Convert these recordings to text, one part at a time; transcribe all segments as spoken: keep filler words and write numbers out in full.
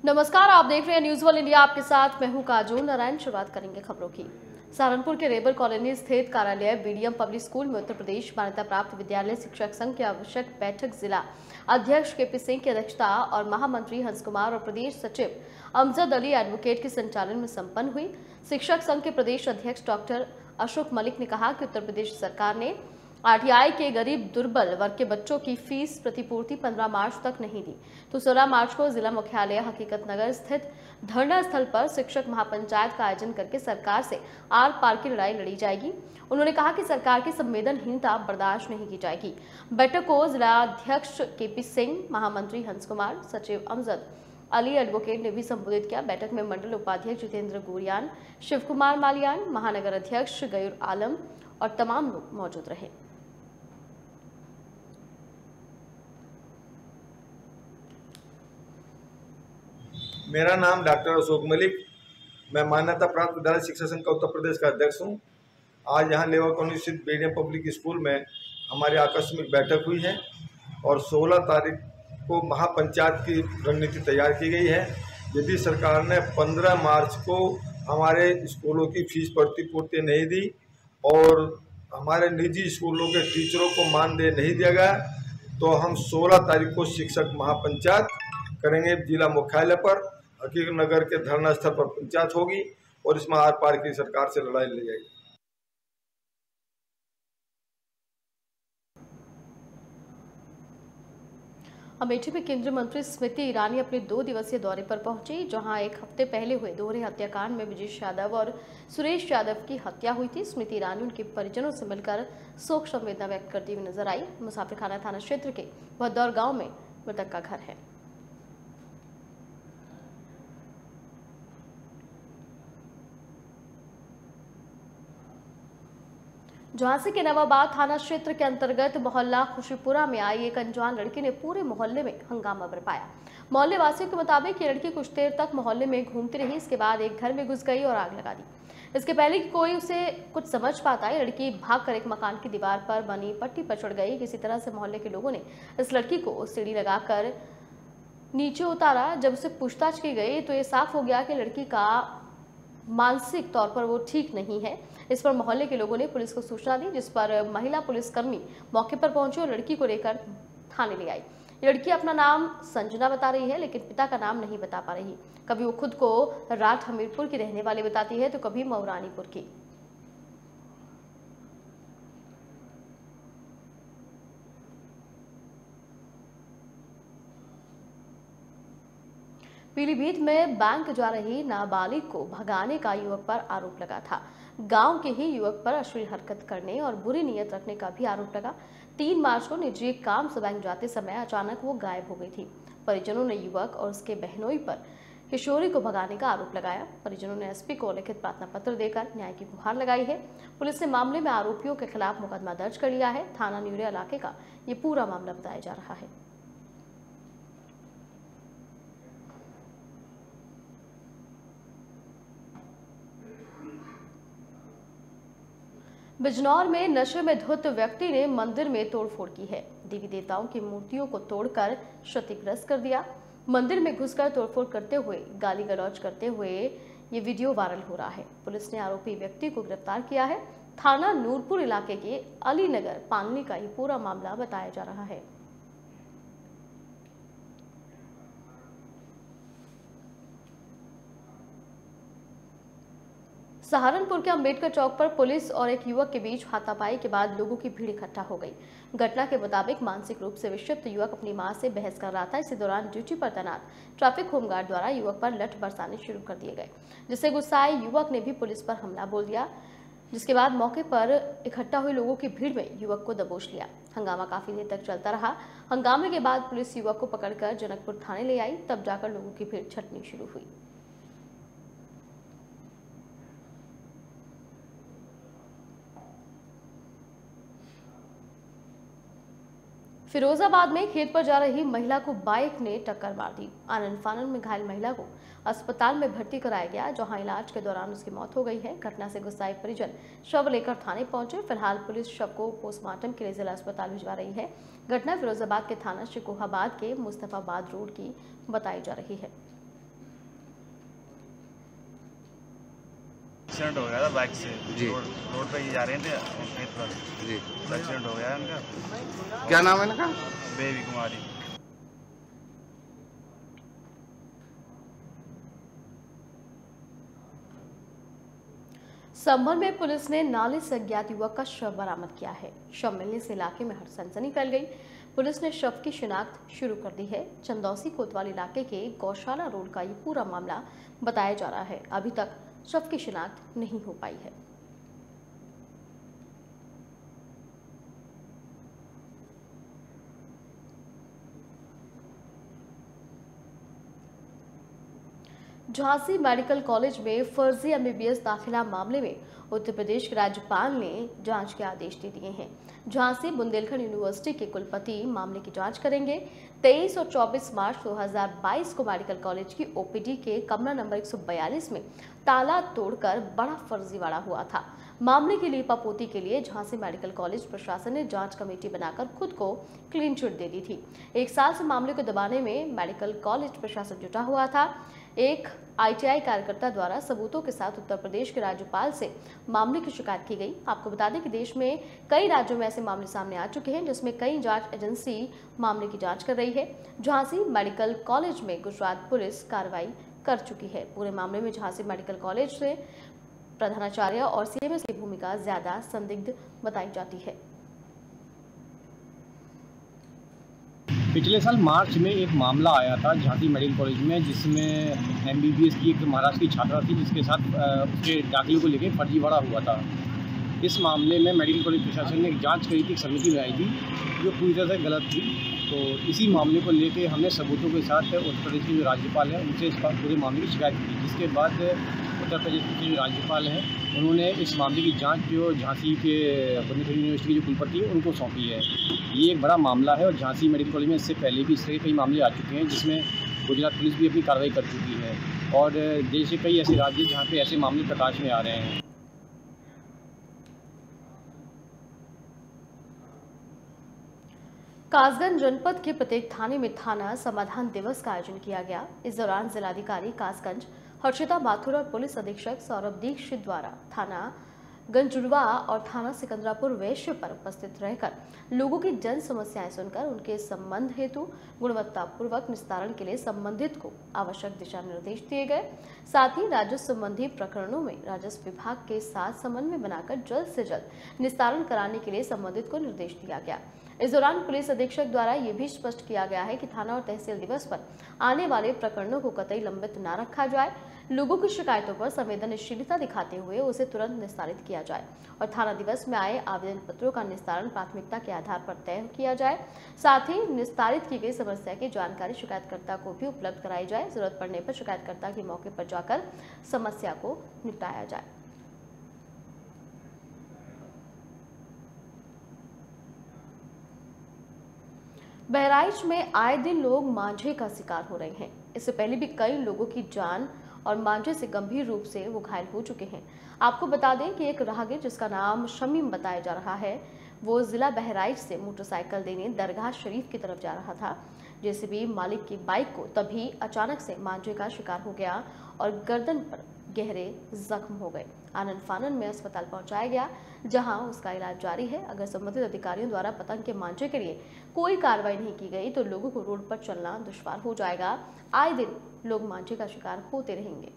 नमस्कार, आप देख रहे हैं न्यूज वन इंडिया। आपके साथ मैं हूं काजोल नारायण। शुरुआत करेंगे खबरों की। सहारनपुर के रेबर कॉलोनी स्थित कार्यालय बीडीएम पब्लिक स्कूल में उत्तर प्रदेश मान्यता प्राप्त विद्यालय शिक्षक संघ की आवश्यक बैठक जिला अध्यक्ष केपी सिंह की अध्यक्षता और महामंत्री हंस कुमार और प्रदेश सचिव अमजद अली एडवोकेट के संचालन में संपन्न हुई। शिक्षक संघ के प्रदेश अध्यक्ष डॉक्टर अशोक मलिक ने कहा कि उत्तर प्रदेश सरकार ने आरटीआई के गरीब दुर्बल वर्ग के बच्चों की फीस प्रतिपूर्ति पंद्रह मार्च तक नहीं दी, तो सोलह मार्च को जिला मुख्यालय हकीकत नगर स्थित धरना स्थल पर शिक्षक महापंचायत का आयोजन करके सरकार से आर पार की लड़ाई लड़ी जाएगी। उन्होंने कहा कि सरकार की संवेदनहीनता बर्दाश्त नहीं की जाएगी। बैठक को जिलाध्यक्ष केपी सिंह, महामंत्री हंस कुमार, सचिव अमजद अली एडवोकेट ने भी संबोधित किया। बैठक में मंडल उपाध्यक्ष जितेंद्र गोरियान, शिव कुमार मालियान, महानगर अध्यक्ष गयूर आलम और तमाम लोग मौजूद रहे। मेरा नाम डॉक्टर अशोक मलिक, मैं मान्यता प्राप्त विद्यालय शिक्षा संघ का उत्तर प्रदेश का अध्यक्ष हूं। आज यहां लेवर कॉलोनी स्थित बीडीएम पब्लिक स्कूल में हमारी आकस्मिक बैठक हुई है और सोलह तारीख को महापंचायत की रणनीति तैयार की गई है। यदि सरकार ने पंद्रह मार्च को हमारे स्कूलों की फीस प्रतिपूर्ति नहीं दी और हमारे निजी स्कूलों के टीचरों को मानदेय नहीं दिया गया, तो हम सोलह तारीख को शिक्षक महापंचायत करेंगे। जिला मुख्यालय पर हकीकत नगर के धरना स्थल पर पंचायत होगी और इसमें आर पार की सरकार से लड़ाई लड़ी जाएगी। अमेठी में केंद्रीय मंत्री स्मृति ईरानी अपने दो दिवसीय दौरे पर पहुंची, जहां एक हफ्ते पहले हुए दोहरे हत्याकांड में विजेश यादव और सुरेश यादव की हत्या हुई थी। स्मृति ईरानी उनके परिजनों से मिलकर शोक संवेदना व्यक्त करती हुई नजर आई। मुसाफिरखाना थाना क्षेत्र के भदौर गांव में मृतक का घर है। झांसी के नवाबाद थाना क्षेत्र के अंतर्गत मोहल्ला खुशीपुरा में आई एक अनजान लड़की ने पूरे मोहल्ले में हंगामा बरपाया। मोहल्ले वासियों के मुताबिक ये लड़की कुछ देर तक मोहल्ले में घूमती रही, इसके बाद एक घर में घुस गई और आग लगा दी। इसके पहले कि कोई उसे कुछ समझ पाता, ये लड़की भागकर एक मकान की दीवार पर बनी पट्टी पर चढ़ गई। किसी तरह से मोहल्ले के लोगों ने इस लड़की को सीढ़ी लगाकर नीचे उतारा। जब उसे पूछताछ की गई तो ये साफ हो गया कि लड़की का मानसिक तौर पर वो ठीक नहीं है। इस पर मोहल्ले के लोगों ने पुलिस को सूचना दी, जिस पर महिला पुलिसकर्मी मौके पर पहुंचे और लड़की को लेकर थाने ले आई। लड़की अपना नाम संजना बता रही है, लेकिन पिता का नाम नहीं बता पा रही। कभी वो खुद को राठ हमीरपुर की रहने वाली बताती है तो कभी मऊरानीपुर की। पीलीभीत में बैंक जा रही नाबालिग को भगाने का युवक पर आरोप लगा था। गांव के ही युवक पर अश्लील हरकत करने और बुरी नीयत रखने का भी आरोप लगा। तीन मार्च को निजी काम से बैंक जाते समय अचानक वो गायब हो गई थी। परिजनों ने युवक और उसके बहनोई पर किशोरी को भगाने का आरोप लगाया। परिजनों ने एसपी को लिखित प्रार्थना पत्र देकर न्याय की गुहार लगाई है। पुलिस ने मामले में आरोपियों के खिलाफ मुकदमा दर्ज कर लिया है। थाना न्यूरिया इलाके का ये पूरा मामला बताया जा रहा है। बिजनौर में नशे में धुत व्यक्ति ने मंदिर में तोड़फोड़ की है। देवी देवताओं की मूर्तियों को तोड़कर क्षतिग्रस्त कर दिया। मंदिर में घुसकर तोड़फोड़ करते हुए गाली गलौज करते हुए ये वीडियो वायरल हो रहा है। पुलिस ने आरोपी व्यक्ति को गिरफ्तार किया है। थाना नूरपुर इलाके के अलीनगर पांगली का ये पूरा मामला बताया जा रहा है। सहारनपुर के अंबेडकर चौक पर पुलिस और एक युवक के बीच हाथापाई के बाद लोगों की भीड़ इकट्ठा हो गई। घटना के मुताबिक मानसिक रूप से विक्षिप्त युवक अपनी मां से बहस कर रहा था। इसी दौरान ड्यूटी पर तैनात ट्रैफिक होमगार्ड द्वारा युवक पर लठ बरसाने शुरू कर दिए गए, जिससे गुस्साए युवक ने भी पुलिस पर हमला बोल दिया, जिसके बाद मौके पर इकट्ठा हुए लोगों की भीड़ में युवक को दबोच लिया। हंगामा काफी देर तक चलता रहा। हंगामे के बाद पुलिस युवक को पकड़कर जनकपुर थाने ले आई, तब जाकर लोगों की भीड़ छटनी शुरू हुई। फिरोजाबाद में खेत पर जा रही महिला को बाइक ने टक्कर मार दी। आनन फानन में घायल महिला को अस्पताल में भर्ती कराया गया, जहां इलाज के दौरान उसकी मौत हो गई है। घटना से गुस्साए परिजन शव लेकर थाने पहुंचे। फिलहाल पुलिस शव को पोस्टमार्टम के लिए जिला अस्पताल भिजवा रही है। घटना फिरोजाबाद के थाना शिकोहाबाद के मुस्तफाबाद रोड की बताई जा रही है। एक्सीडेंट हो गया था बाइक से। जी। रोड रोड पे ही जा रहे थे खेत पर, जी। तो एक्सीडेंट हो गया इनका। क्या नाम है इनका? बेबी कुमारी। संभल में पुलिस ने नाले से अज्ञात युवक का शव बरामद किया है। शव मिलने से इलाके में हर सनसनी फैल गई। पुलिस ने शव की शिनाख्त शुरू कर दी है। चंदौसी कोतवाल इलाके के गौशाला रोड का ये पूरा मामला बताया जा रहा है। अभी तक शव की शिनाख्त नहीं हो पाई है। झांसी मेडिकल कॉलेज में फर्जी एमबीबीएस दाखिला मामले में उत्तर प्रदेश के राज्यपाल ने जांच के आदेश दे दिए हैं। झांसी बुंदेलखंड यूनिवर्सिटी के कुलपति मामले की जांच करेंगे। तेईस और चौबीस मार्च दो हज़ार बाईस को मेडिकल कॉलेज की ओपीडी के कमरा नंबर एक सौ बयालीस में ताला तोड़कर बड़ा फर्जीवाड़ा हुआ था। मामले की लीपापोती के लिए झांसी मेडिकल कॉलेज प्रशासन ने जांच कमेटी बनाकर खुद को क्लीन चिट दे दी थी। एक साल से मामले को दबाने में मेडिकल कॉलेज प्रशासन जुटा हुआ था। एक आईटीआई कार्यकर्ता द्वारा सबूतों के साथ उत्तर प्रदेश के राज्यपाल से मामले की शिकायत की गई। आपको बता दें कि देश में कई राज्यों में ऐसे मामले सामने आ चुके हैं, जिसमें कई जांच एजेंसी मामले की जांच कर रही है। झांसी मेडिकल कॉलेज में गुजरात पुलिस कार्रवाई कर चुकी है। पूरे मामले में झांसी मेडिकल कॉलेज से प्रधानाचार्य और सीएमएस की भूमिका ज्यादा संदिग्ध बताई जाती है। पिछले साल मार्च में एक मामला आया था झांसी मेडिकल कॉलेज में, जिसमें एमबीबीएस की एक महाराष्ट्र की छात्रा थी, जिसके साथ उसके दाखिले को लेकर फर्जीवाड़ा हुआ था। इस मामले में मेडिकल कॉलेज प्रशासन ने एक जांच करी थी, एक समिति बनाई थी जो पूरी तरह से गलत थी। तो इसी मामले को लेकर हमने सबूतों के साथ उत्तर प्रदेश के जो राज्यपाल हैं उनसे इस पूरे मामले की शिकायत की, जिसके बाद उत्तर प्रदेश के जो राज्यपाल हैं उन्होंने इस मामले की जांच जो झांसी के बुंदेलखंड यूनिवर्सिटी के जो कुलपति है उनको सौंपी है। ये एक बड़ा मामला है और झांसी मेडिकल कॉलेज में इससे पहले भी इस तरह के कई मामले आ चुके हैं, जिसमें गुजरात पुलिस भी अपनी कार्रवाई कर चुकी है और देश के कई ऐसे राज्य जहाँ पे ऐसे मामले प्रकाश में आ रहे हैं। कासगंज जनपद के प्रत्येक थाने में थाना समाधान दिवस का आयोजन किया गया। इस दौरान जिलाधिकारी कासगंज हर्षिता माथुर और पुलिस अधीक्षक सौरभ दीक्षित द्वारा थाना गंजुड़वा और थाना सिकंदरापुर वैश्य पर उपस्थित रहकर लोगों की जन समस्याएं सुनकर उनके संबंध हेतु गुणवत्तापूर्वक निस्तारण के लिए संबंधित को आवश्यक दिशा निर्देश दिए गए। साथ ही राजस्व संबंधी प्रकरणों में राजस्व विभाग के साथ समन्वय बनाकर जल्द से जल्द निस्तारण कराने के लिए संबंधित को निर्देश दिया गया। इस दौरान पुलिस अधीक्षक द्वारा यह भी स्पष्ट किया गया है कि थाना और तहसील दिवस पर आने वाले प्रकरणों को कतई लंबित न रखा जाए। लोगों की शिकायतों पर संवेदनशीलता दिखाते हुए उसे तुरंत निस्तारित किया जाए और थाना दिवस में आए आवेदन पत्रों का निस्तारण प्राथमिकता के आधार पर तय किया जाए। साथ ही निस्तारित की गई समस्या की जानकारी शिकायतकर्ता को भी उपलब्ध कराई जाए। जरूरत पड़ने पर शिकायतकर्ता के मौके पर जाकर समस्या को निपटाया जाए। बहराइच में आए दिन लोग मांझे का शिकार हो रहे हैं। इससे पहले भी कई लोगों की जान और मांझे से गंभीर रूप से वो घायल हो चुके हैं। आपको बता दें कि एक राहगीर जिसका नाम शमीम बताया जा रहा है, वो जिला बहराइच से मोटरसाइकिल देने दरगाह शरीफ की तरफ जा रहा था। जेसीबी मालिक की बाइक को तभी अचानक से मांझे का शिकार हो गया और गर्दन पर गहरे जख्म हो गए। आनन फानन में अस्पताल पहुंचाया गया, जहां उसका इलाज जारी है। अगर संबंधित अधिकारियों द्वारा पतंग के मांझे के लिए कोई कार्रवाई नहीं की गई तो लोगों को रोड पर चलना दुश्वार हो जाएगा। आए दिन लोग मांझे का शिकार होते रहेंगे।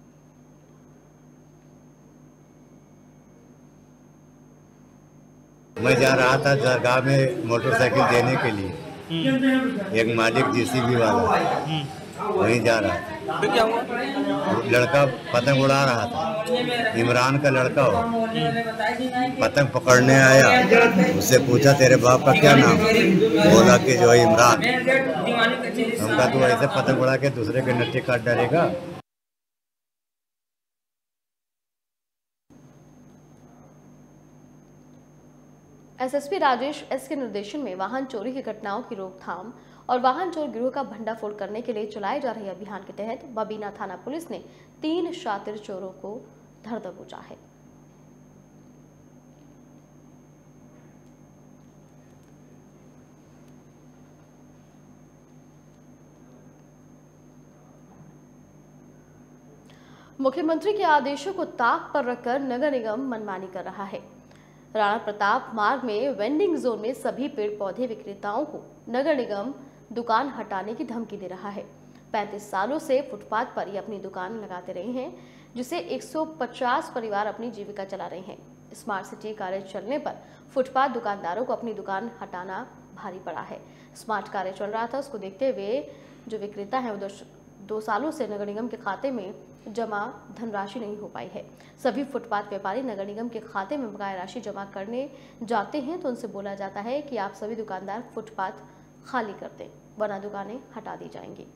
मैं जा रहा था दरगाह में मोटरसाइकिल देने के लिए, एक मालिक जेसीबी वाला वहीं जा रहा था। तो क्या हुआ? लड़का पतंग उड़ा रहा था, इमरान का लड़का हो, पतंग पकड़ने आया। उससे पूछा तेरे बाप का क्या नाम? बोला कि जो है इमरान। हमका तो ऐसे पतंग उड़ा के दूसरे के नट्टे काट डालेगा। एसएसपी राजेश एस के निर्देशन में वाहन चोरी की घटनाओं की रोकथाम और वाहन चोर गिरोह का भंडाफोड़ करने के लिए चलाए जा रहे अभियान के तहत बबीना थाना पुलिस ने तीन शातिर चोरों को धर दबोचा है। मुख्यमंत्री के आदेशों को ताक पर रखकर नगर निगम मनमानी कर रहा है। राणा प्रताप मार्ग में वेंडिंग जोन में सभी पेड़ पौधे विक्रेताओं को नगर निगम दुकान हटाने की धमकी दे रहा है। पैंतीस सालों से फुटपाथ पर ही अपनी दुकान लगाते रहे हैं, जिसे एक सौ पचास परिवार अपनी जीविका चला रहे हैं। स्मार्ट सिटी कार्य चलने पर फुटपाथ दुकानदारों को अपनी दुकान हटाना भारी पड़ा है। स्मार्ट कार्य चल रहा था, उसको देखते हुए जो विक्रेता है वो दो सालों से नगर निगम के खाते में जमा धनराशि नहीं हो पाई है। सभी फुटपाथ व्यापारी नगर निगम के खाते में बकाया राशि जमा करने जाते हैं तो उनसे बोला जाता है कि आप सभी दुकानदार फुटपाथ खाली कर दें, वरना दुकानें हटा दी जाएंगी।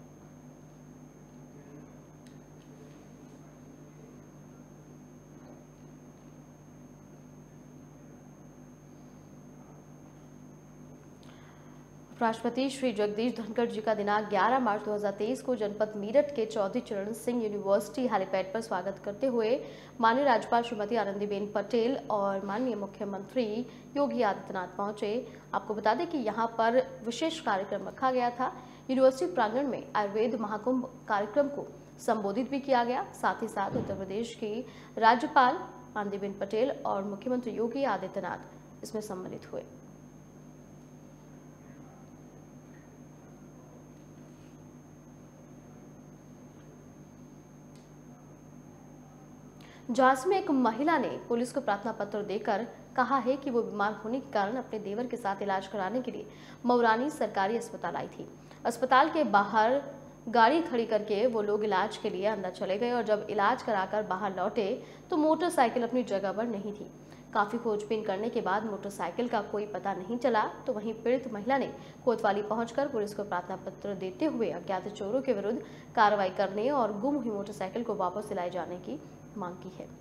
राष्ट्रपति श्री जगदीश धनखड़ जी का दिनांक ग्यारह मार्च दो हज़ार तेईस को जनपद मेरठ के चौधरी चरण सिंह यूनिवर्सिटी हेलीपैड पर स्वागत करते हुए माननीय राज्यपाल श्रीमती आनंदीबेन पटेल और माननीय मुख्यमंत्री योगी आदित्यनाथ पहुंचे। आपको बता दें कि यहां पर विशेष कार्यक्रम रखा गया था। यूनिवर्सिटी प्रांगण में आयुर्वेद महाकुंभ कार्यक्रम को संबोधित भी किया गया। साथ ही साथ उत्तर प्रदेश की राज्यपाल आनंदीबेन पटेल और मुख्यमंत्री योगी आदित्यनाथ इसमें सम्मिलित हुए। झांसी में एक महिला ने पुलिस को प्रार्थना पत्र देकर कहा है कि वो बीमार होने के कारण अपने देवर के साथ इलाज कराने के लिए मऊरानी सरकारी अस्पताल आई थी। अस्पताल के बाहर गाड़ी खड़ी करके वो लोग इलाज के लिए अंदर चले गए और जब इलाज कराकर बाहर लौटे तो मोटरसाइकिल अपनी जगह पर नहीं थी। काफी खोजबीन करने के बाद मोटरसाइकिल का कोई पता नहीं चला तो वहीं पीड़ित महिला ने कोतवाली पहुंचकर पुलिस को प्रार्थना पत्र देते हुए अज्ञात चोरों के विरुद्ध कार्रवाई करने और गुम हुई मोटरसाइकिल को वापस दिलाए जाने की मांग की है।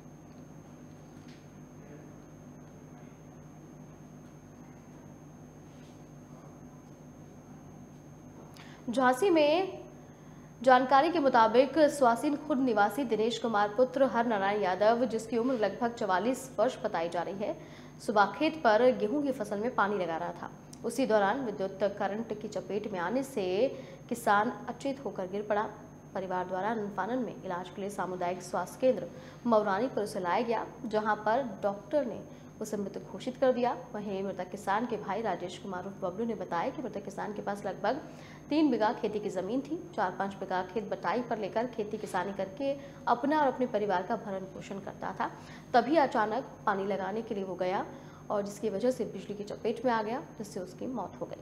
झांसी में जानकारी के मुताबिक स्वासीन खुर्द निवासी दिनेश कुमार पुत्र हर नारायण यादव, जिसकी उम्र लगभग चवालीस वर्ष बताई जा रही है, सुबह खेत पर गेहूं की फसल में पानी लगा रहा था। उसी दौरान विद्युत करंट की चपेट में आने से किसान अचेत होकर गिर पड़ा। परिवार द्वारा ननफानन में इलाज के लिए सामुदायिक स्वास्थ्य केंद्र मऊरानी पर उसे लाया गया, जहां पर डॉक्टर ने उसे मृत घोषित कर दिया। वहीं मृतक किसान के भाई राजेश कुमार उर्फ बबलू ने बताया कि मृतक किसान के पास लगभग तीन बीघा खेती की जमीन थी। चार पांच बीघा खेत बटाई पर लेकर खेती किसानी करके अपना और अपने परिवार का भरण पोषण करता था। तभी अचानक पानी लगाने के लिए वो गया और जिसकी वजह से बिजली की चपेट में आ गया, जिससे उसकी मौत हो गई।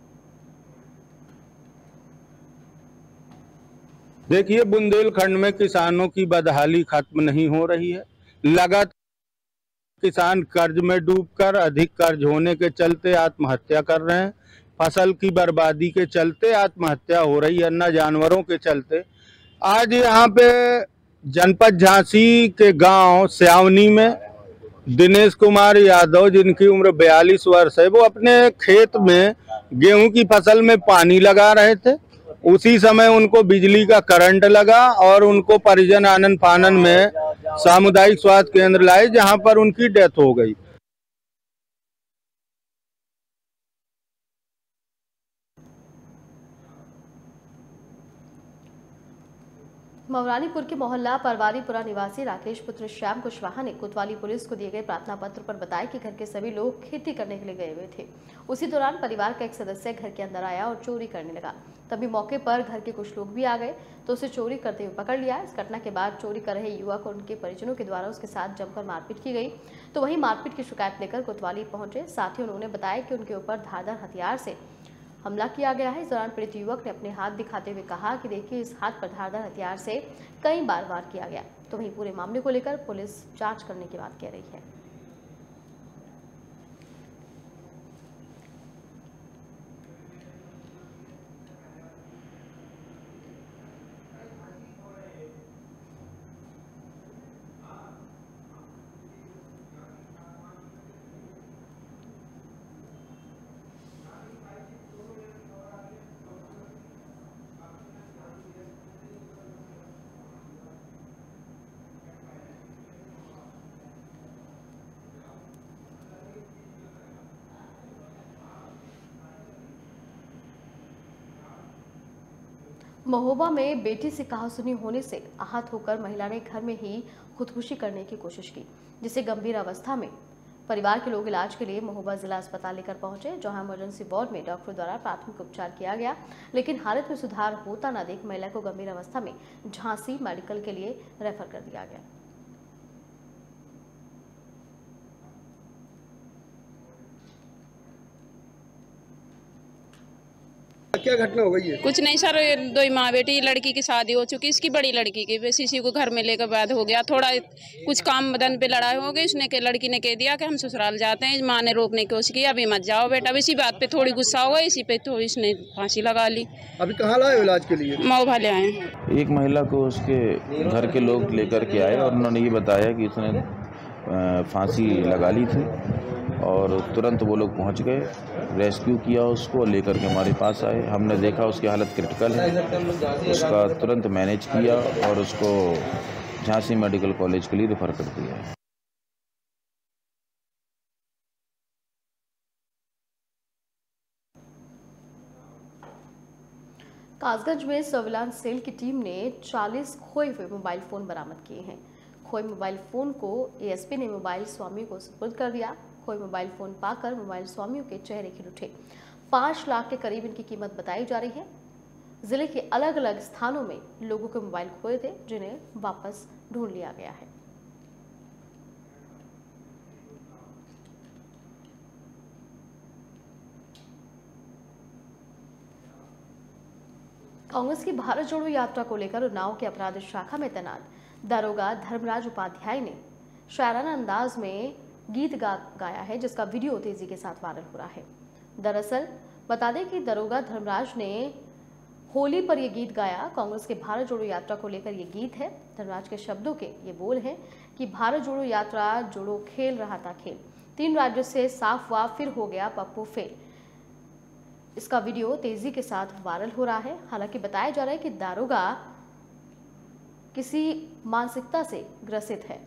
देखिए, बुंदेलखंड में किसानों की बदहाली खत्म नहीं हो रही है। लगातार किसान कर्ज में डूबकर अधिक कर्ज होने के चलते आत्महत्या कर रहे हैं। फसल की बर्बादी के चलते आत्महत्या हो रही है, न जानवरों के चलते। आज यहाँ पे जनपद झांसी के गांव स्यावनी में दिनेश कुमार यादव, जिनकी उम्र बयालीस वर्ष है, वो अपने खेत में गेहूं की फसल में पानी लगा रहे थे। उसी समय उनको बिजली का करंट लगा और उनको परिजन आनन फानन में सामुदायिक स्वास्थ्य केंद्र लाए, जहां पर उनकी डेथ हो गई। मऊरानीपुर के मोहल्ला परवारीपुरा निवासी राकेश पुत्र श्याम कुशवाहा ने कोतवाली पुलिस को दिए गए प्रार्थना पत्र पर बताया कि घर के सभी लोग खेती करने के लिए गए हुए थे। उसी दौरान परिवार का एक सदस्य घर के अंदर आया और चोरी करने लगा। तभी मौके पर घर के कुछ लोग भी आ गए तो उसे चोरी करते हुए पकड़ लिया। इस घटना के बाद चोरी कर रहे युवक और उनके परिजनों के द्वारा उसके साथ जमकर मारपीट की गई। तो वहीं मारपीट की शिकायत लेकर कोतवाली पहुंचे। साथ ही उन्होंने बताया कि उनके ऊपर धारदार हथियार से हमला किया गया है। इस दौरान पीड़ित युवक ने अपने हाथ दिखाते हुए कहा कि देखिए, इस हाथ पर धारदार हथियार से कई बार वार किया गया। तो वहीं पूरे मामले को लेकर पुलिस जांच करने की बात कह रही है। महोबा में बेटी से कहासुनी होने से आहत होकर महिला ने घर में ही खुदकुशी करने की कोशिश की, जिसे गंभीर अवस्था में परिवार के लोग इलाज के लिए महोबा जिला अस्पताल लेकर पहुंचे, जहां इमरजेंसी वार्ड में डॉक्टर द्वारा प्राथमिक उपचार किया गया, लेकिन हालत में सुधार होता न देख महिला को गंभीर अवस्था में झांसी मेडिकल के लिए रेफर कर दिया गया। क्या घटना हो गई है? कुछ नहीं सर, दो माँ बेटी, लड़की की शादी हो चुकी, इसकी बड़ी लड़की की बस इसी को घर में लेकर बाद हो गया। थोड़ा कुछ काम बदन पे लड़ाई हो गई, उसने के लड़की ने कह दिया कि हम ससुराल जाते हैं। माँ ने रोकने की कोशिश की, अभी मत जाओ बेटा। अब इसी बात पे थोड़ी गुस्सा हो गई, इसी पे तो इसने फांसी लगा ली। अभी कहाँ लाए इलाज के लिए? मऊ भले आए। एक महिला को उसके घर के लोग लेकर के आए और उन्होंने ये बताया कि उसने फांसी लगा ली थी और तुरंत वो लोग पहुंच गए, रेस्क्यू किया उसको, लेकर के हमारे पास आए। हमने देखा उसकी हालत क्रिटिकल है, उसका तुरंत मैनेज किया और उसको झांसी मेडिकल कॉलेज के लिए रेफर कर दिया है। कासगंज में सर्विलांस सेल की टीम ने चालीस खोए हुए मोबाइल फोन बरामद किए हैं। खोए मोबाइल फोन को एएसपी ने मोबाइल स्वामियों को सुपुर्द कर दिया। खोए मोबाइल फोन पाकर मोबाइल स्वामियों के चेहरे खिल उठे। पांच लाख के करीब इनकी कीमत बताई जा रही है। जिले के अलग अलग स्थानों में लोगों के मोबाइल खोए थे, जिन्हें वापस ढूंढ लिया गया है। कांग्रेस की भारत जोड़ो यात्रा को लेकर उन्नाव के अपराध शाखा में तैनात दारोगा धर्मराज उपाध्याय ने शायराना अंदाज में गीत गा गाया है, जिसका वीडियो तेजी के साथ वायरल हो रहा है। दरअसल बता दें कि दारोगा धर्मराज ने होली पर यह गीत गाया। कांग्रेस के भारत जोड़ो यात्रा को लेकर यह गीत है। धर्मराज के शब्दों के ये बोल हैं कि भारत जोड़ो यात्रा जोड़ो खेल रहा था खेल, तीन राज्यों से साफ हुआ फिर हो गया पप्पू फेल। इसका वीडियो तेजी के साथ वायरल हो रहा है। हालांकि बताया जा रहा है कि दारोगा किसी मानसिकता से ग्रसित है।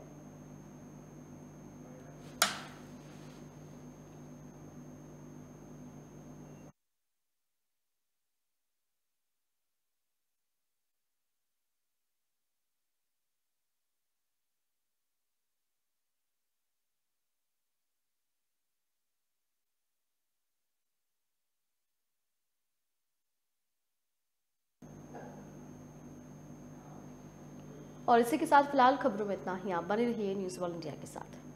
और इसी के साथ फिलहाल खबरों में इतना ही। आप बने रहिए न्यूज़ वर्ल्ड इंडिया के साथ।